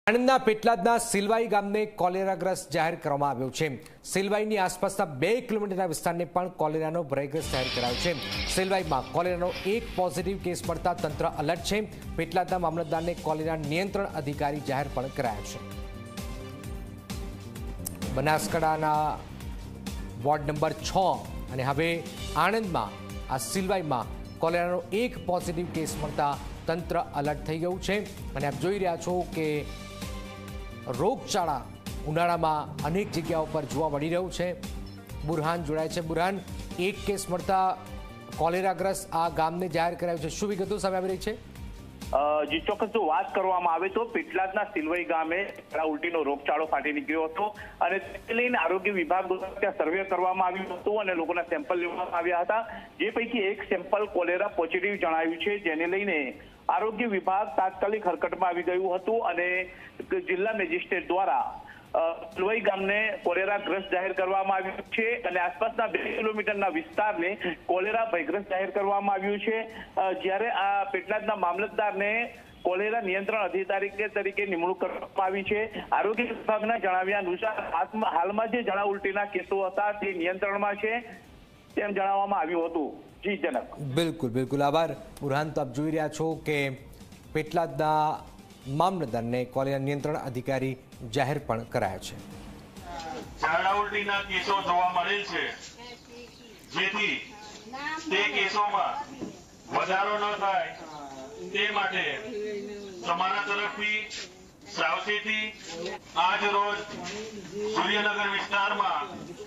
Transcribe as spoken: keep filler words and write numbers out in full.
આણંદના પેટલાદના સિલવાઈ ગામને કોલેરાગ્રસ્ત જાહેર કરવામાં આવ્યો છે। સિલવાઈની આસપાસના બે કિલોમીટરના વિસ્તારને પણ કોલેરાનો ભયગ્રસ્ત જાહેર કરાયો છે। સિલવાઈમાં કોલેરાનો એક પોઝિટિવ કેસ મળતા તંત્ર એલર્ટ છે। પેટલાદના મામલતદારને કોલેરા નિયંત્રણ અધિકારી જાહેર પણ કરાયો છે। બનાસકાંઠાના વોર્ડ નંબર છ અને હવે આણંદમાં આ સિલવાઈમાં કોલેરાનો એક પોઝિટિવ કેસ મળતા તંત્ર એલર્ટ થઈ ગયું છે અને આપ જોઈ રહ્યા છો કે રોગચાળા ઉનાળામાં અનેક જગ્યાઓ પર જોવા મળી રહ્યું છે। બુરહાન જોડાય છે। બુરહાન, એક કેસ મળતા કોલેરાગ્રસ્ત આ ગામને જાહેર કરાયું છે, શું વિગતો સામે આવી રહી છે? જી ચોક્કસ જો વાત કરવામાં આવે તો પેટલાદના સિલવાઈ ગામે ઉલટીનો રોગચાળો ફાટી નીકળ્યો હતો અને તે લઈને આરોગ્ય વિભાગ દ્વારા ત્યાં સર્વે કરવામાં આવ્યું હતું અને લોકોના સેમ્પલ લેવામાં આવ્યા હતા, જે પૈકી એક સેમ્પલ કોલેરા પોઝિટિવ જણાવ્યું છે, જેને લઈને આરોગ્ય વિભાગ તાત્કાલિક હરકતમાં આવી ગયું હતું અને જિલ્લા મેજિસ્ટ્રેટ દ્વારા સિલવાઈ ગામને કોલેરાગ્રસ્ત જાહેર કરવામાં આવ્યું છે અને આસપાસના બે કિલોમીટરના વિસ્તારને કોલેરા ભયગ્રસ્ત જાહેર કરવામાં આવ્યું છે। જ્યારે આ પેટલાદના મામલતદારને કોલેરા નિયંત્રણ અધિકારી તરીકે નિમણૂક કરવામાં આવી છે। આરોગ્ય વિભાગના જણાવ્યા અનુસાર હાલમાં જે ઝાડા ઉલટીના કેસો હતા તે નિયંત્રણમાં છે તેમ જણાવવામાં આવ્યું હતું। જી જનક, બિલકુલ બિલકુલ આભાર બુરહાન। તો આપ જોઈ રહ્યા છો કે પેટલાદના મામલતદારને કોલેરા નિયંત્રણ અધિકારી જાહેર પણ કરાયા છે। ઝાડા ઉલટીના કેસો જોવા મળે છે, જેથી તે કેસોમાં વધારો ન થાય તે માટે તમારા તરફથી સાવચેતી આજ રોજ સૂર્યનગર વિસ્તારમાં